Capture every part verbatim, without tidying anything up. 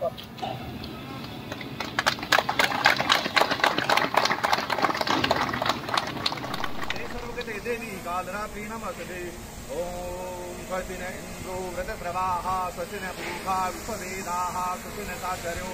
कालरात्रि नमस्ते ओम स्वस्तिन इंद्रो वृतप्रवाः स्वस्तिन पूषा विश्ववेदाः स्वस्तिन सागरो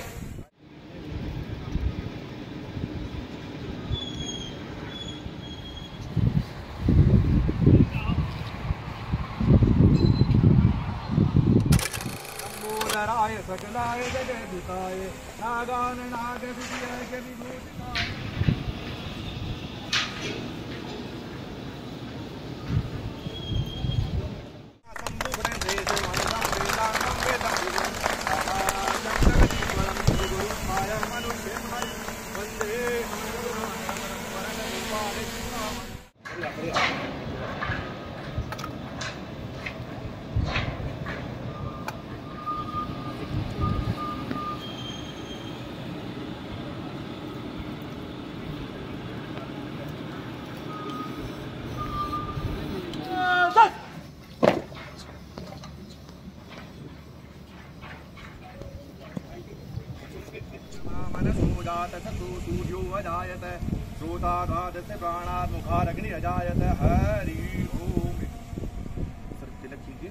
नमोदराय सकलाय जगदीताय नागान नागविजय विभूतिताय सूर्यो अजायत श्रोताघातस्य प्राणात् मुखादग्नि अजायत हरि ओम। सर तिलक कीजिए।